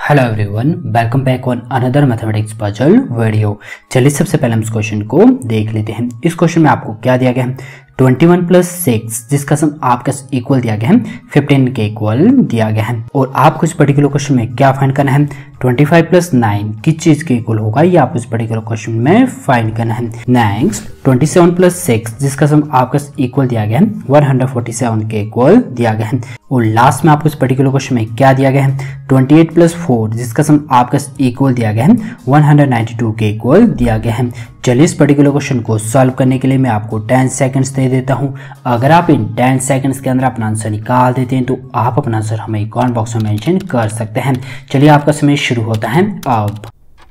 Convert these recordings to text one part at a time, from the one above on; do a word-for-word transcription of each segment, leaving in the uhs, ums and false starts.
Hello everyone, welcome back on another mathematics puzzle video. चलिए सबसे पहले हम इस क्वेश्चन को देख लेते हैं। इस क्वेश्चन में आपको क्या दिया गया है, इक्कीस प्लस सिक्स जिसका सम आपका इक्वल दिया गया है पंद्रह के इक्वल दिया गया है। और आपको इस पर्टिकुलर क्वेश्चन में क्या फाइंड करना है, पच्चीस प्लस नाइन किस चीज के इक्वल होगा, ये आपको इस पर्टिकुलर क्वेश्चन में फाइंड करना है। नेक्स्ट सत्ताईस प्लस सिक्स जिसका सम आपका इक्वल दिया गया है एक सौ सैंतालीस के इक्वल दिया गया है। और लास्ट में आपको इस पर्टिकुलर क्वेश्चन में क्या दिया गया है, अट्ठाईस प्लस फोर जिसका सम आपका इक्वल दिया गया है एक सौ बानवे के इक्वल दिया गया है। चलिए इस पर्टिकुलर क्वेश्चन को सॉल्व करने के लिए मैं आपको दस सेकंड्स दे देता हूं। अगर आप इन दस सेकंड्स के अंदर अपना आंसर निकाल देते हैं तो आप अपना आंसर हमें कमेंट बॉक्स में मेंशन कर सकते हैं। चलिए आपका समय शुरू होता है अब।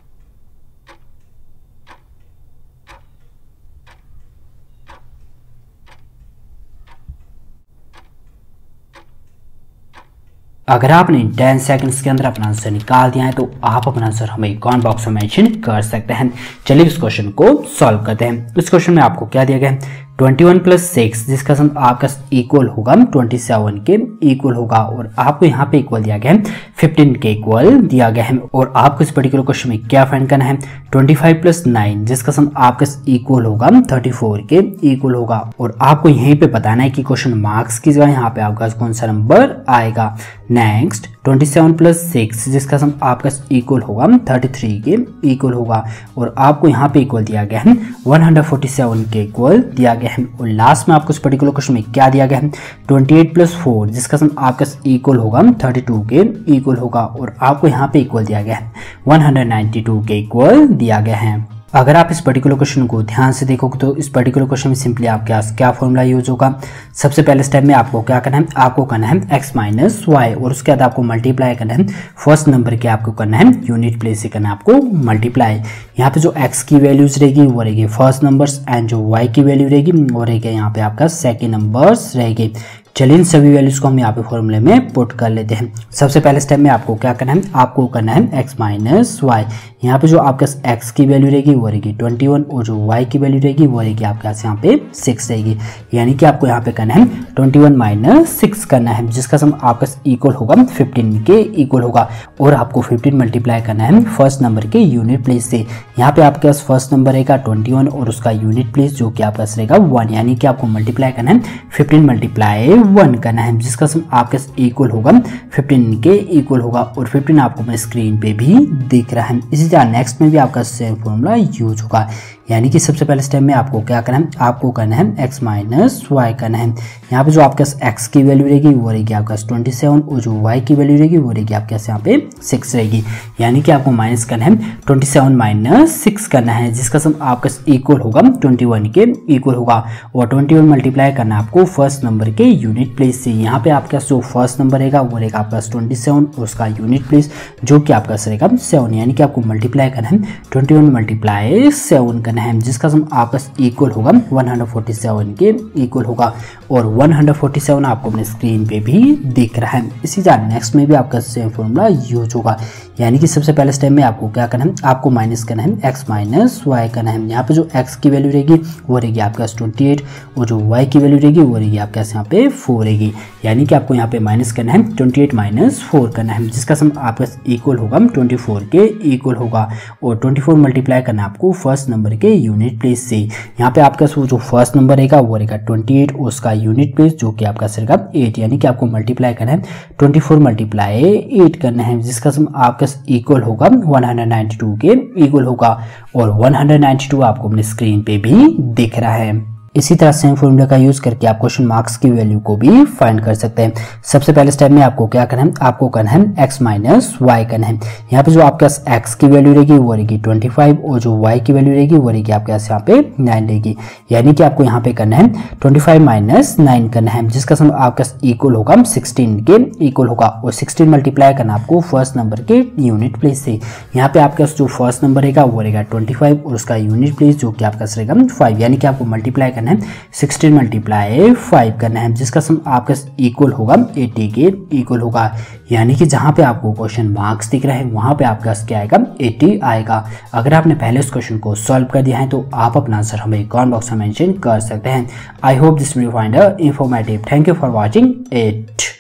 अगर आपने दस सेकंड्स के अंदर अपना आंसर निकाल दिया है तो आप अपना आंसर हमें कमेंट बॉक्स में मेंशन कर सकते हैं। चलिए इस क्वेश्चन को सॉल्व करते हैं। इस क्वेश्चन में आपको क्या दिया गया है, इक्कीस प्लस सिक्स जिसका सम आपका इक्वल होगा सत्ताईस के इक्वल होगा। और आपको यहाँ पे इक्वल दिया गया है पंद्रह के इक्वल दिया गया है। और आपको इस पर्टिकुलर क्वेश्चन में क्या फाइंड करना है, पच्चीस प्लस नाइन जिसका सम आपका इक्वल होगा चौंतीस के इक्वल होगा। और आपको यहीं पे बताना है कि क्वेश्चन मार्क्स की जगह यहाँ पे आपका कौन सा नंबर आएगा। नेक्स्ट सत्ताईस प्लस सिक्स जिसका सम आपका इक्वल होगा तैंतीस के इक्वल होगा। और आपको यहाँ पे इक्वल दिया गया है एक सौ सैंतालीस के इक्वल दिया गया है। और लास्ट में आपको इस पर्टिकुलर क्वेश्चन में क्या दिया गया है, अट्ठाईस प्लस फोर जिसका सम आपका इक्वल होगा बत्तीस के इक्वल होगा। और आपको यहाँ पे इक्वल दिया गया है एक सौ बानवे के इक्वल दिया गया है। अगर आप इस पर्टिकुलर क्वेश्चन को ध्यान से देखोगे तो इस पर्टिकुलर क्वेश्चन में सिंपली आपके पास क्या फॉर्मूला यूज होगा। सबसे पहले स्टेप में आपको क्या करना है, आपको करना है x माइनस वाई। और उसके बाद आपको मल्टीप्लाई करना है फर्स्ट नंबर के, आपको करना है यूनिट प्लेस से करना है आपको मल्टीप्लाई। यहाँ पे जो x की वैल्यूज रहेगी वो रहेगी फर्स्ट नंबर्स एंड जो y की वैल्यू रहेगी वो रहेगी यहाँ पे आपका सेकेंड नंबर्स रहेगी। चलिए इन सभी वैल्यूज को हम यहाँ पे फॉर्मूले में पुट कर लेते हैं। सबसे पहले स्टेप में आपको क्या करना है, आपको करना है x माइनस वाई। यहाँ पे जो आपका x की वैल्यू रहेगी वो रहेगी इक्कीस और जो y की वैल्यू रहेगी वो रहेगी आपके पास यहाँ पे सिक्स रहेगी। यानी कि आपको यहाँ पे करना है इक्कीस माइनस सिक्स करना है जिसका सम आपका इक्वल होगा पंद्रह के इक्वल होगा। और आपको पंद्रह मल्टीप्लाई करना है फर्स्ट नंबर के यूनिट प्लेस से। यहाँ पे आपके पास फर्स्ट नंबर रहेगा इक्कीस और उसका यूनिट प्लेस जो कि आपका रहेगा वन। यानी कि आपको मल्टीप्लाई करना है पंद्रह मल्टीप्लाई वन करना है जिसका सम आपके इक्वल होगा पंद्रह के इक्वल होगा। और पंद्रह आपको अपने स्क्रीन पे भी दिख रहा है। इसी तरह नेक्स्ट में भी आपका सेम फॉर्मूला यूज होगा। यानी कि सबसे पहले स्टेप में आपको क्या करना है, आपको करना है x माइनस वाई करना है। यहाँ पे जो आपके x की वैल्यू रहेगी वो रहेगी आपका सत्ताईस और जो y की वैल्यू रहेगी वो रहेगी आपके यहाँ पे सिक्स रहेगी। यानी कि आपको माइनस करना है सत्ताईस माइनस सिक्स करना है जिसका सम आपका इक्वल होगा इक्कीस के इक्वल होगा। और इक्कीस मल्टीप्लाई करना है आपको फर्स्ट नंबर के यूनिट प्लेस से। यहाँ पे आपका जो फर्स्ट नंबर रहेगा वो रहेगा आपका सत्ताईस और उसका यूनिट प्लेस जो कि आपका रहेगा सेवन। यानी कि आपको मल्टीप्लाई करना है इक्कीस मल्टीप्लाई सेवन करना है जिसका सम आपका इक्वल होगा एक सौ सैंतालीस के इक्वल होगा। और एक सौ सैंतालीस आपको अपने स्क्रीन पे भी दिख रहा है। इसी तरह नेक्स्ट में भी आपका सेम फॉर्मूला यूज होगा। यानी कि सबसे पहले स्टेप में आपको क्या करना है, आपको माइनस करना है x माइनस वाई करना है। यहाँ पे जो x की वैल्यू रहेगी वो रहेगी आपका अट्ठाईस और जो y की वैल्यू रहेगी वो रहेगी आपके यहाँ पे फोर रहेगी। यानी कि आपको यहाँ पे माइनस करना है अट्ठाईस माइनस फोर करना है जिसका सम आपका इक्वल होगा चौबीस के इक्वल होगा। और चौबीस मल्टीप्लाई करना आपको फर्स्ट नंबर के यूनिट प्लेस से। यहाँ पे आपका जो फर्स्ट नंबर रहेगा वो रहेगा अट्ठाईस और उसका यूनिट प्लेस जो कि आपका रहेगा एट। यानी कि आपको मल्टीप्लाई करना है चौबीस मल्टीप्लाई एट करना है जिसका सम आपका इक्वल होगा एक सौ बानवे के इक्वल होगा। और एक सौ बानवे आपको अपने स्क्रीन पे भी दिख रहा है। इसी तरह सेम फॉर्मूला का यूज करके आप क्वेश्चन मार्क्स की वैल्यू को भी फाइंड कर सकते हैं। सबसे पहले स्टेप में आपको क्या करना है, आपको करना है x माइनस वाई करना है। यहाँ पे जो आपके पास x की वैल्यू रहेगी वो रहेगी पच्चीस और जो y की वैल्यू रहेगी वो रहेगी आपके पास यहाँ पे नाइन रहेगी। यानी कि आपको यहाँ पे करना है पच्चीस माइनस नाइन करना है जिसका सम आपका इक्वल होगा सोलह के इक्वल होगा। और सोलह मल्टीप्लाई करना आपको फर्स्ट नंबर के यूनिट प्लेस से। यहाँ पे आपके पास जो फर्स्ट नंबर रहेगा वो रहेगा पच्चीस और उसका यूनिट प्लेस जो कि आपका रहेगा फाइव। यानी कि आपको मल्टीप्लाई करना है सोलह मल्टीप्लाई फाइव करना है जिसका सम आपका इक्वल होगा अस्सी के इक्वल होगा। यानी कि जहां पे आपको क्वेश्चन मार्क्स दिख रहा है वहां पे आपका क्या आएगा, अस्सी आएगा। अगर आपने पहले इस क्वेश्चन को सॉल्व कर दिया है तो आप अपना आंसर हमें कमेंट बॉक्स में मेंशन कर सकते हैं। I hope this video find informative. Thank you for watching it.